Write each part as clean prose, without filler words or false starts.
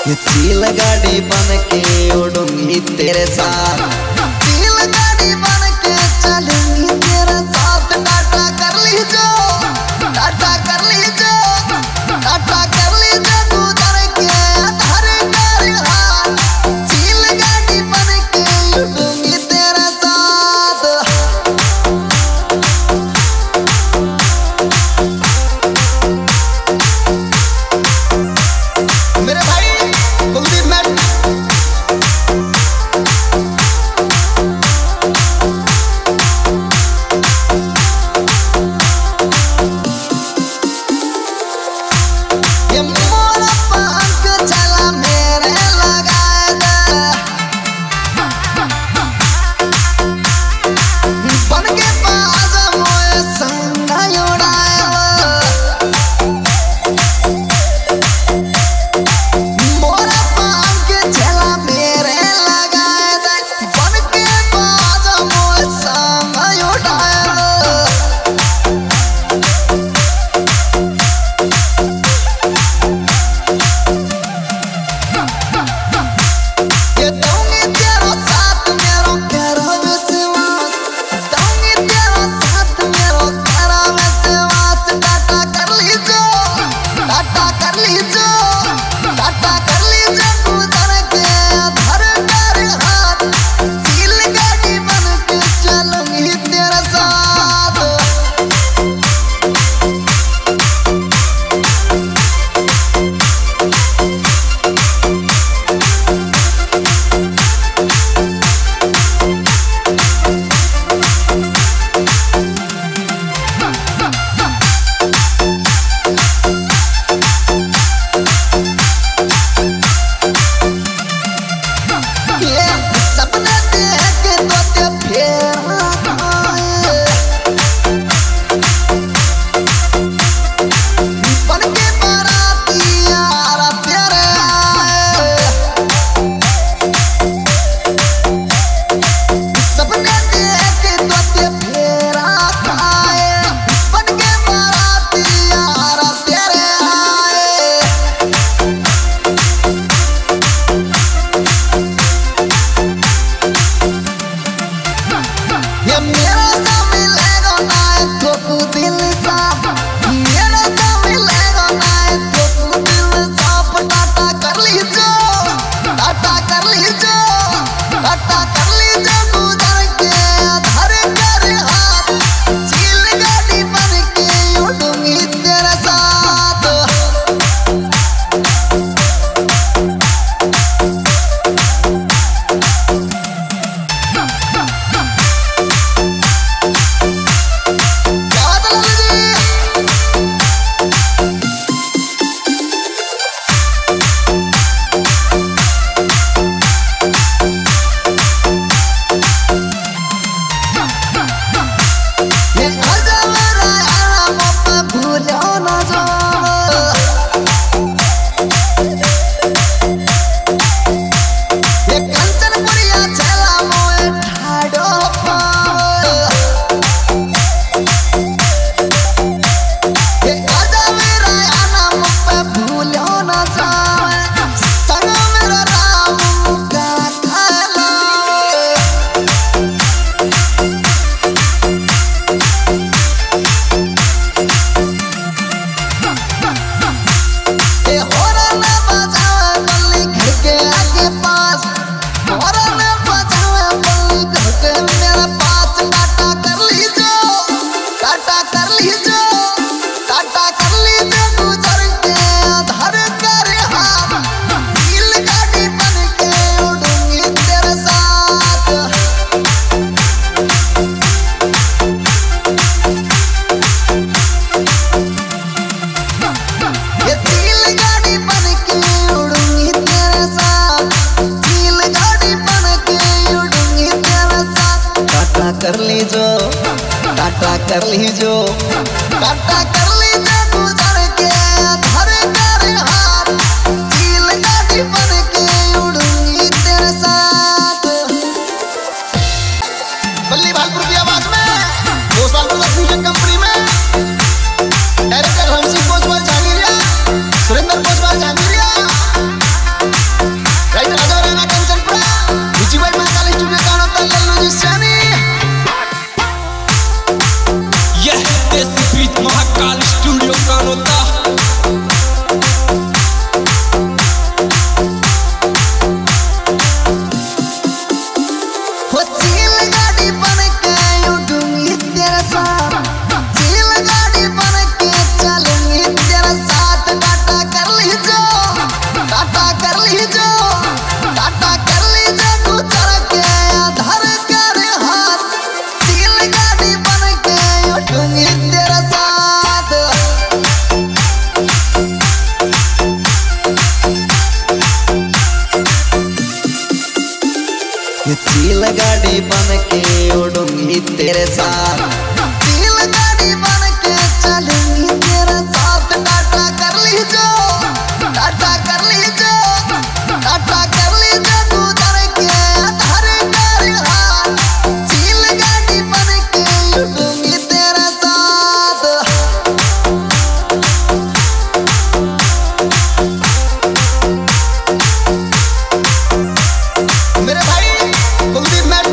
ये चील गाड़ी बन के उड़ूंगी तेरे साथ, चील गाड़ी बन के चलूंगी तेरे साथ। टाटा कर लीजो, टाटा कर लीजो, टाटा कर लीजो गुजर के आधार कर हाथ। चील गाड़ी बन के उड़ूंगी तेरे साथ। मेरे भाई कुलदीप मैट ये मोरा पंख चला मेरे लगाए दे, बन के पास मोए संग उड़ाए मोरा पंख चला मेरे लगाए दे, बन के पास मोए संग उड़ाए ये दूंगी तेरा साथ मेरो करो विश्वास, दूंगी तेरा साथ मेरो करो विश्वास। टाटा कर लीजो, टाटा कर लीजो, टाटा कर लीजो गुजर के आधार कर हाथ। चील गाड़ी बन के चलूंगी तेरे साथ। ये सपने देख के तो ते फेर आए, बन के बाराती यार तेरे आए। सपने देख के तो ते फेर आए, बन के बाराती यार तेरे आए। ये मेरा सा मिलेगा ना तो तू दिल साफ, मेरा सा मिलेगा ना तो तू दिल साफ। टाटा कर लीजो, टाटा कर लीजो, टाटा कर लीजो गुजर के आधार कर हाथ। चील गाड़ी बन के उड़ूंगी तेरे साथ। क्या बात है लल्लू जी? ये आजा मेरा यारा मत भूलो ना जाओ, ये कंचनपुरिया चला मोए ठाडो पाओ। ये आजा मेरा यारा मत भूलो ना जाओ, संग मेरा राम का खाला। ये हॉर्न बजावे बल्ली घर के आगे पास, हॉर्न बजावे बल्ली घर के मेरे पास। टाटा कर लीजो, टाटा कर लीजो, टाटा कर लीजो गुजर के आधार कर हाथ। चील गाड़ी बन के उड़ूंगी तेरे साथ। ये चील गाड़ी बन के उड़ूंगी तेरे साथ, चील गाड़ी बन के उड़ूंगी तेरे साथ। टाटा कर लीजो, टाटा कर लीजो, टाटा कर लीजो गुजर के आधार कर हाथ। चील गाड़ी बन के उड़ूंगी तेरे साथ। बल्ली भालपुर की आवाज में 2 साल प्रोडक्शन कंपनी में डायरेक्टर हमसिंह कोसवाल जांगिरिया, सुरेंद्र कोसवाल जांगिरिया। चील गाड़ी बन के उड़ूंगी तेरे साथ, चील गाड़ी बन के चलूंगी तेरे साथ। टाटा कर लीजो, टाटा कर लीजो, टाटा कर लीजो गुजर के आधार कर हाथ, चील गाड़ी बन के उड़ूंगी तेरे साथ। मेरे भाई कुलदीप मैट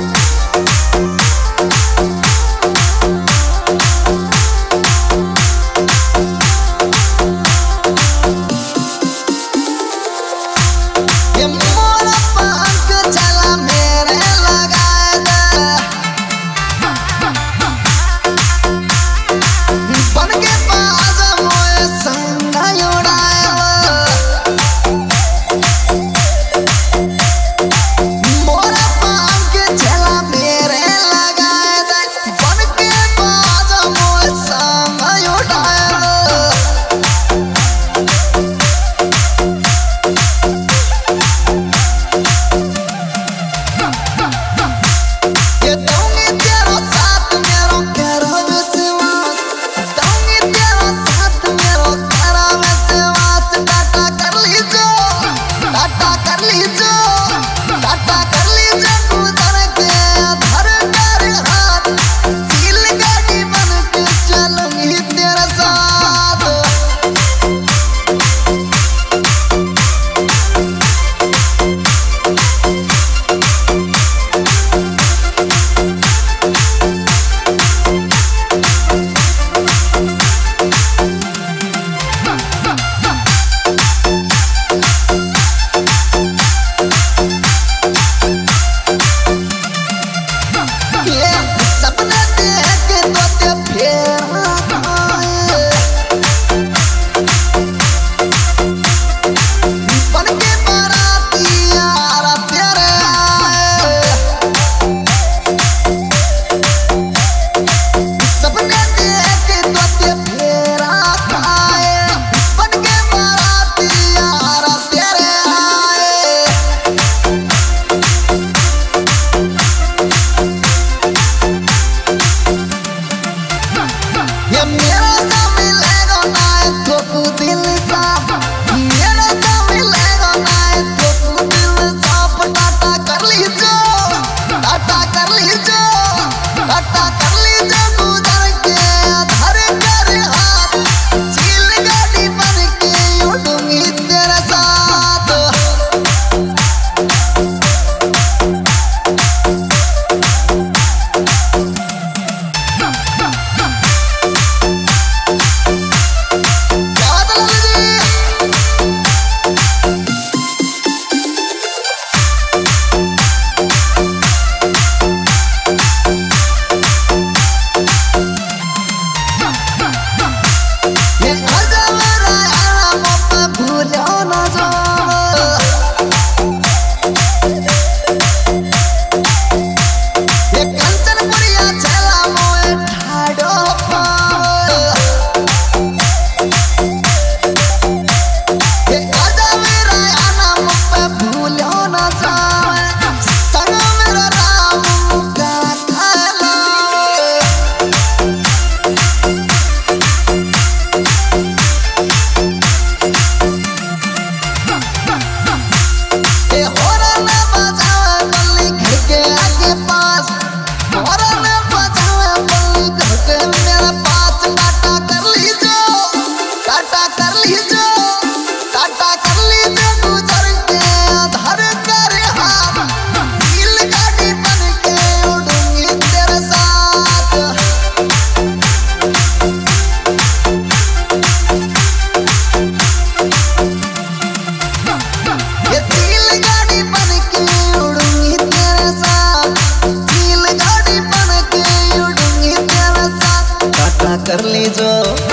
कर लीजो,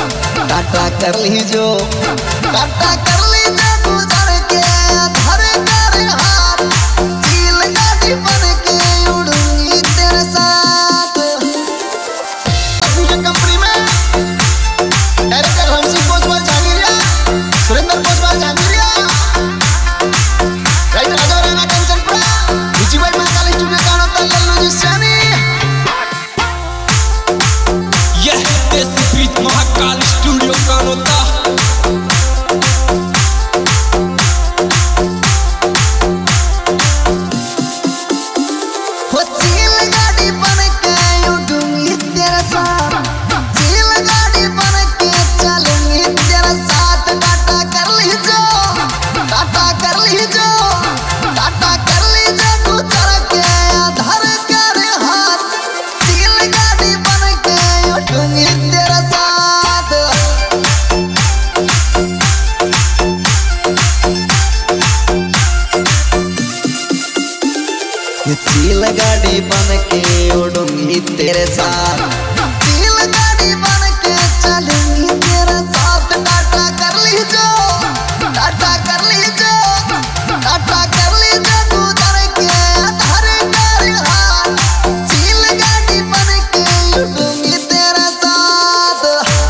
टाटा कर लीजो, टाटा कर लीजो गुजर के आधार कर हाथ, चील गाड़ी बन के उड़ूंगी तेरे साथ। कंपनी में डायरेक्टर हमसी कोसवाल जांगिरिया, सुरेंद्र कोसवाल जांगिरिया, राइटर राजा राणा कंचनपुरा, विजय भाई महाकाली स्टूडियो गाड़ी बन के उड़ूंगी तेरे साथ, चील गाड़ी बन के चलूंगी तेरे साथ। टाटा कर लीजो, टाटा कर लीजो, टाटा कर लीजो गुजर के आधार कर हाथ, चील गाड़ी बन के उड़ूंगी तेरे साथ।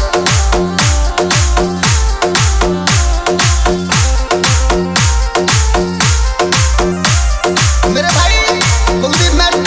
मेरे भाई कुलदीप मैट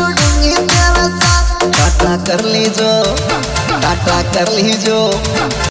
कर लीजो, टाटा कर लीजो।